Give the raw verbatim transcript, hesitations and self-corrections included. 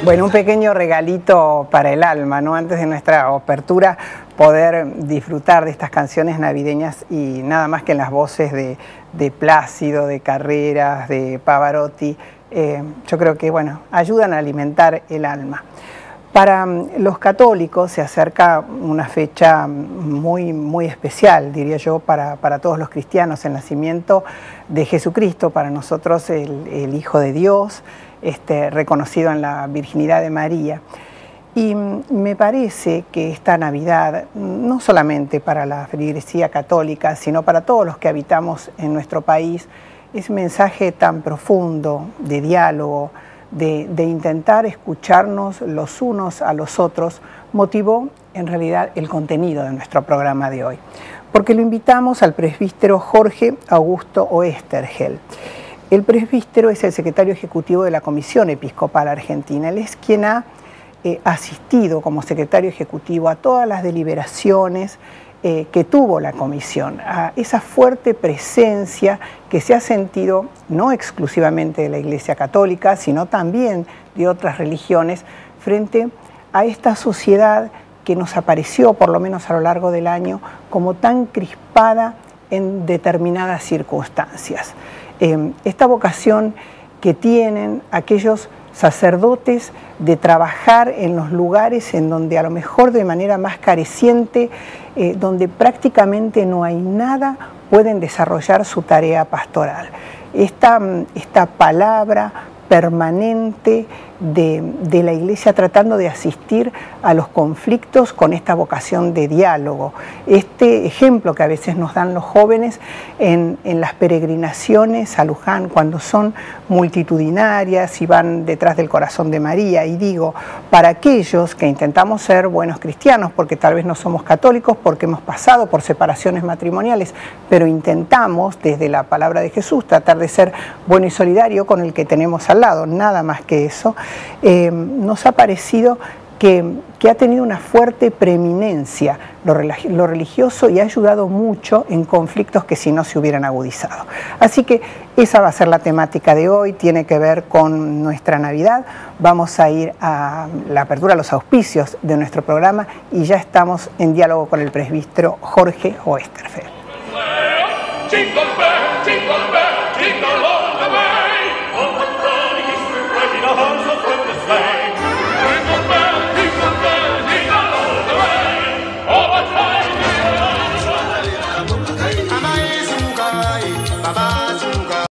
Bueno, un pequeño regalito para el alma, ¿no? Antes de nuestra apertura, poder disfrutar de estas canciones navideñas y nada más que en las voces de, de Plácido, de Carreras, de Pavarotti, eh, yo creo que, bueno, ayudan a alimentar el alma. Para los católicos se acerca una fecha muy, muy especial, diría yo, para, para todos los cristianos, el nacimiento de Jesucristo, para nosotros el, el Hijo de Dios, este, reconocido en la virginidad de María. Y me parece que esta Navidad, no solamente para la feligresía católica, sino para todos los que habitamos en nuestro país, ese mensaje tan profundo de diálogo, De, de intentar escucharnos los unos a los otros, motivó en realidad el contenido de nuestro programa de hoy. Porque lo invitamos al presbítero Jorge Augusto Oesterhel. El presbítero es el secretario ejecutivo de la Comisión Episcopal Argentina. Él es quien ha eh, asistido como secretario ejecutivo a todas las deliberaciones Eh, que tuvo la comisión, a esa fuerte presencia que se ha sentido no exclusivamente de la Iglesia Católica, sino también de otras religiones, frente a esta sociedad que nos apareció, por lo menos a lo largo del año, como tan crispada en determinadas circunstancias. Eh, esta vocación que tienen aquellos sacerdotes de trabajar en los lugares en donde a lo mejor de manera más careciente, eh, donde prácticamente no hay nada, pueden desarrollar su tarea pastoral. Esta, esta palabra permanente de, de la Iglesia tratando de asistir a los conflictos con esta vocación de diálogo. Este ejemplo que a veces nos dan los jóvenes en, en las peregrinaciones a Luján, cuando son multitudinarias y van detrás del corazón de María. Y digo, para aquellos que intentamos ser buenos cristianos, porque tal vez no somos católicos, porque hemos pasado por separaciones matrimoniales, pero intentamos desde la palabra de Jesús tratar de ser bueno y solidario con el que tenemos al lado, nada más que eso, eh, nos ha parecido que, que ha tenido una fuerte preeminencia lo, lo religioso y ha ayudado mucho en conflictos que si no se hubieran agudizado. Así que esa va a ser la temática de hoy, tiene que ver con nuestra Navidad. Vamos a ir a la apertura, a los auspicios de nuestro programa y ya estamos en diálogo con el presbítero Jorge Oesterhel. Bye-bye.